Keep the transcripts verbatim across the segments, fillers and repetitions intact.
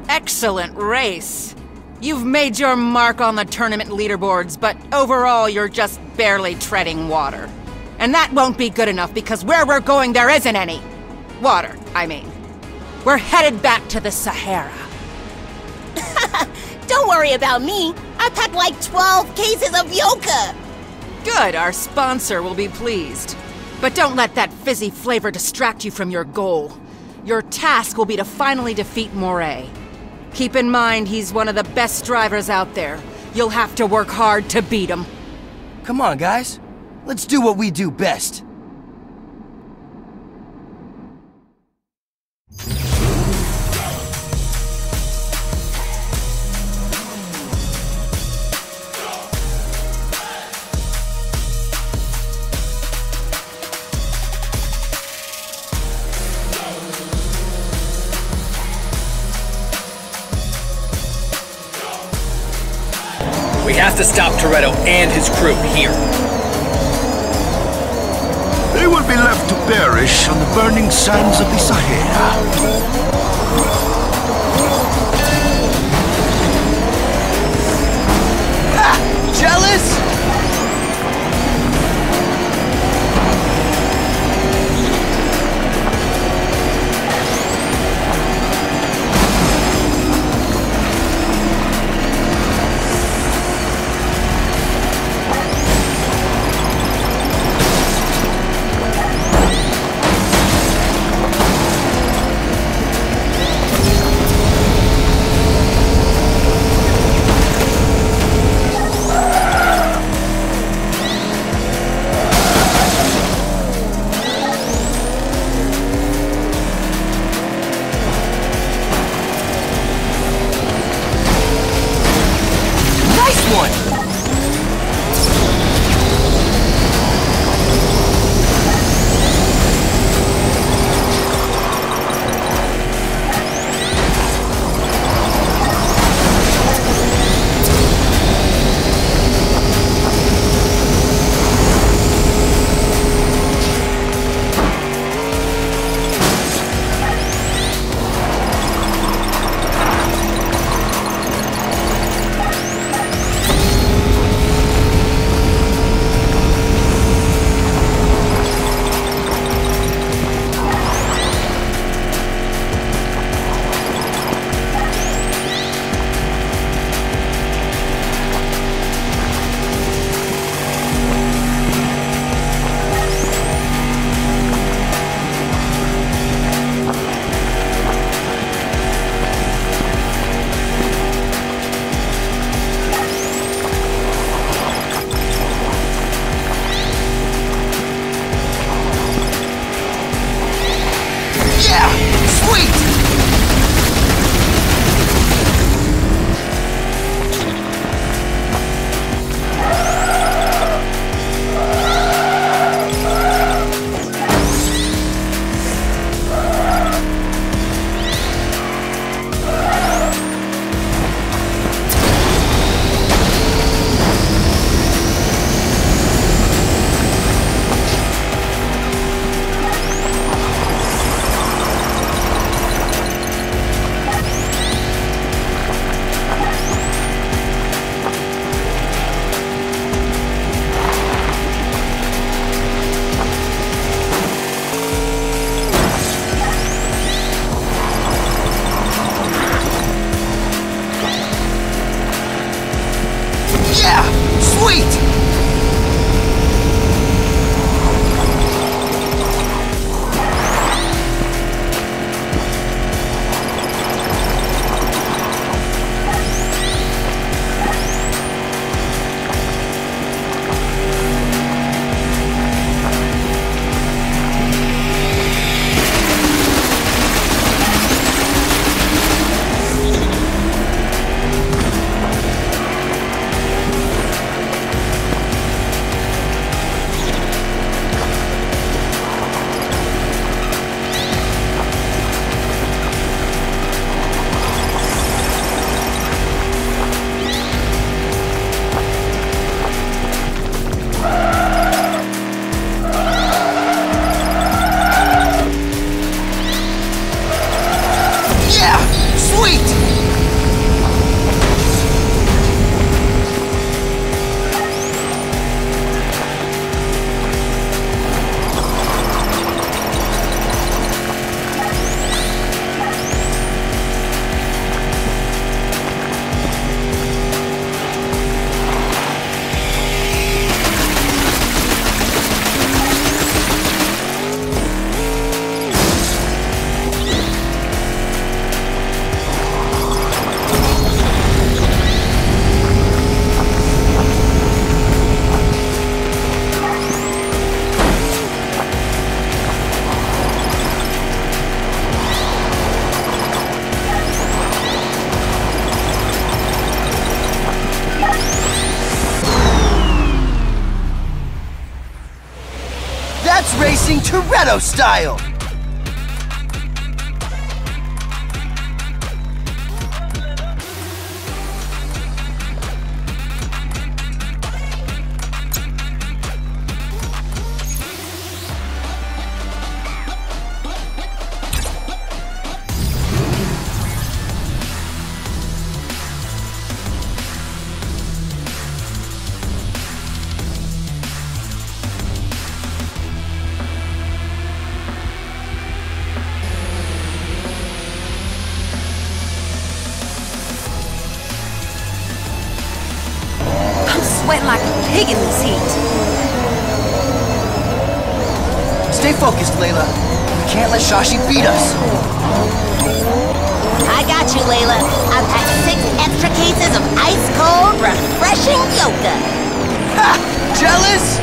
Excellent race. You've made your mark on the tournament leaderboards, but overall you're just barely treading water. And that won't be good enough because where we're going there isn't any. Water, I mean. We're headed back to the Sahara. Don't worry about me. I packed like twelve cases of Yoka. Good, our sponsor will be pleased. But don't let that fizzy flavor distract you from your goal. Your task will be to finally defeat Moray. Keep in mind he's one of the best drivers out there. You'll have to work hard to beat him. Come on, guys. Let's do what we do best. We have to stop Toretto and his crew here. They will be left to perish on the burning sands of the Sahara. Jealous? Sweet! racing Toretto style! Sweating like a pig in this heat. Stay focused, Layla. We can't let Shashi beat us. I got you, Layla. I've packed six extra cases of ice-cold, refreshing yoga. Ha! Jealous?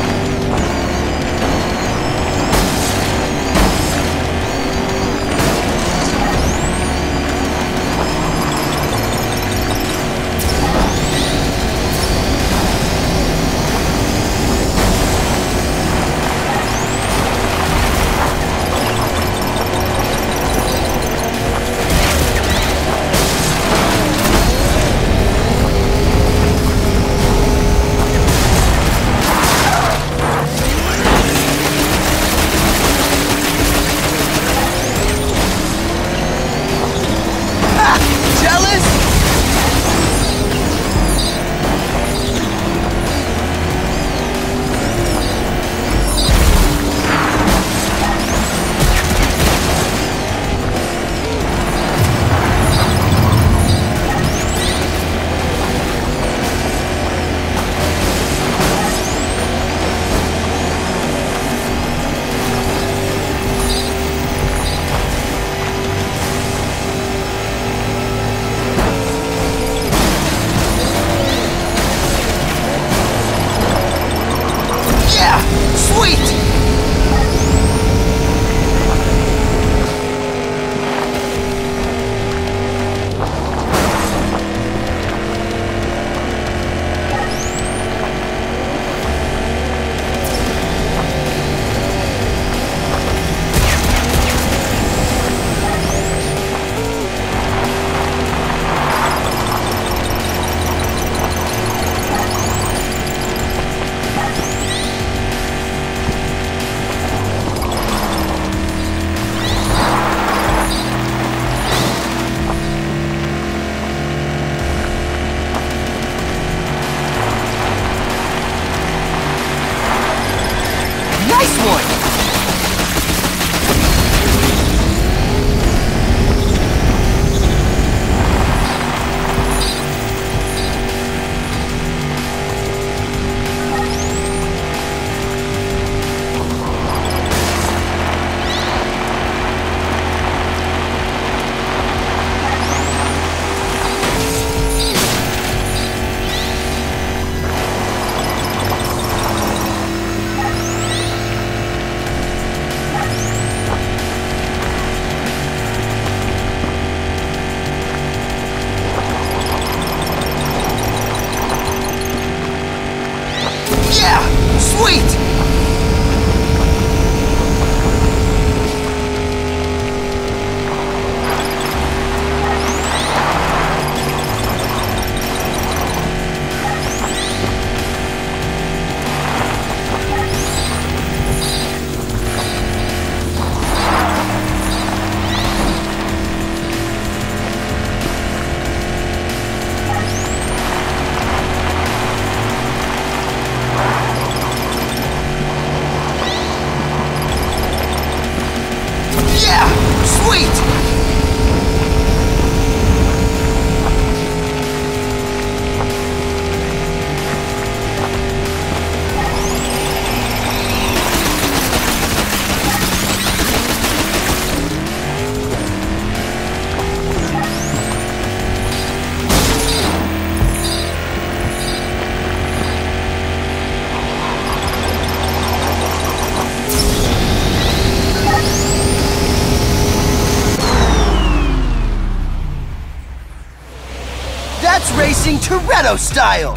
Racing Toretto style!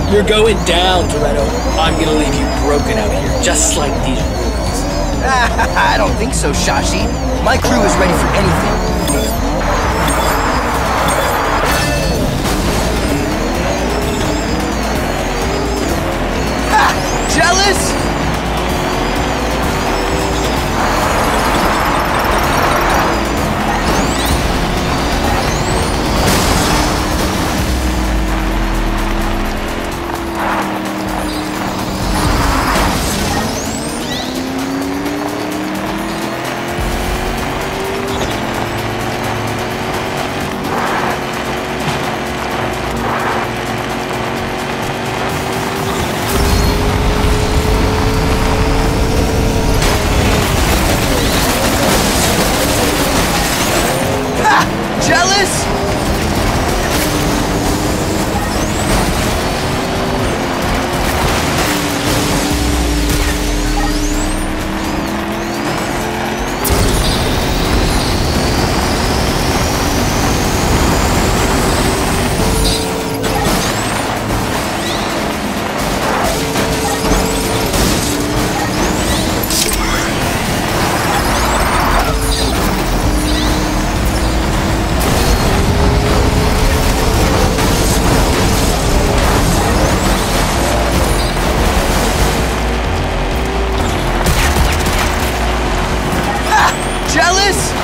You're going down, Toretto. I'm gonna leave you broken out here, just like these ruins. I don't think so, Shashi. My crew is ready for anything. Ha! Jealous? Jealous? Jealous?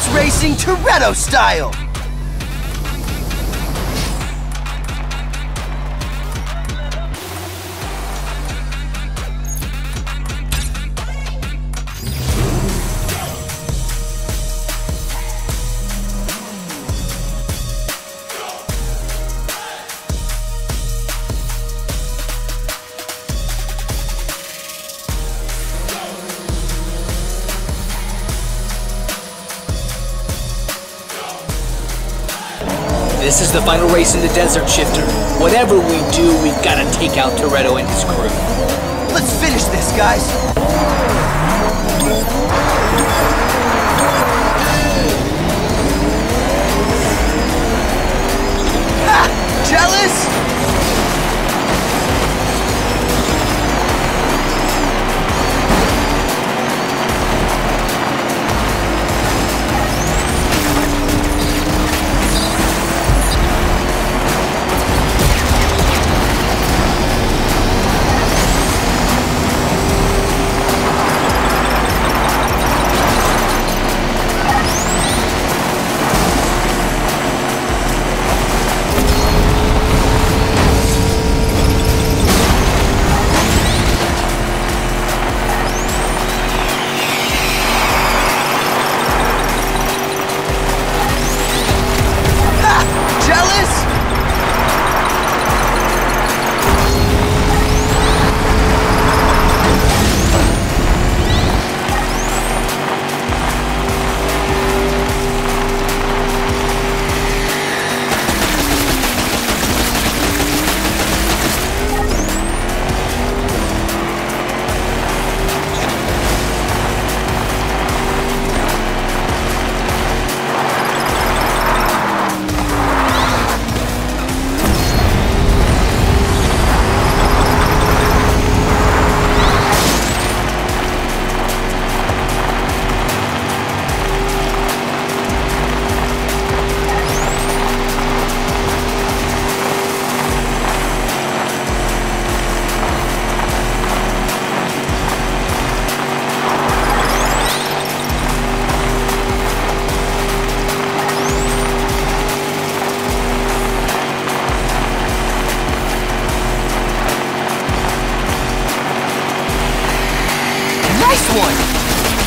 It's racing Toretto style! This is the final race in the Desert Shifter. Whatever we do, we've got to take out Toretto and his crew. Let's finish this, guys! Ha! Jealous? Nice one!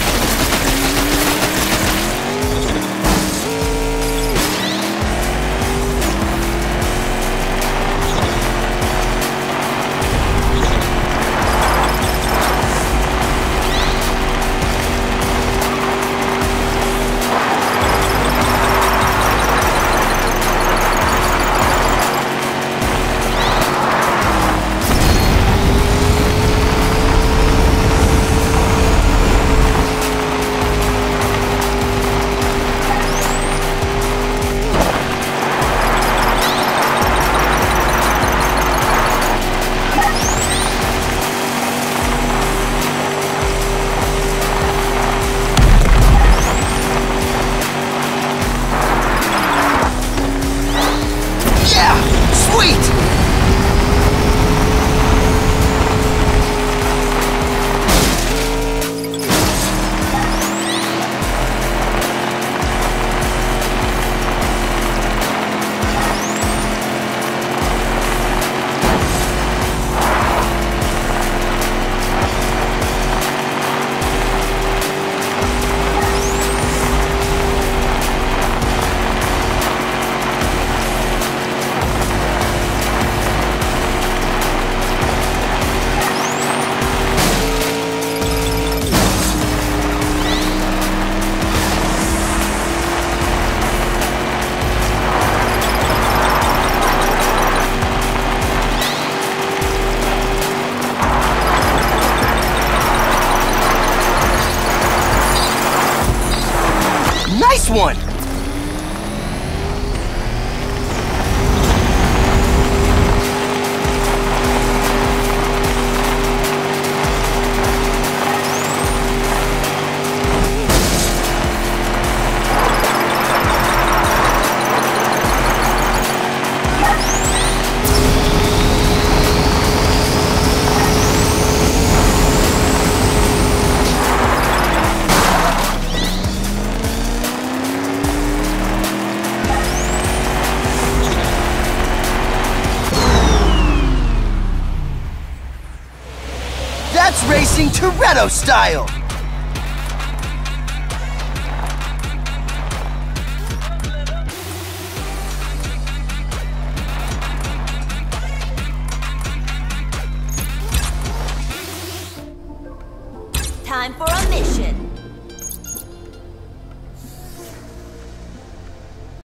Nice one! racing Toretto style! Time for a mission.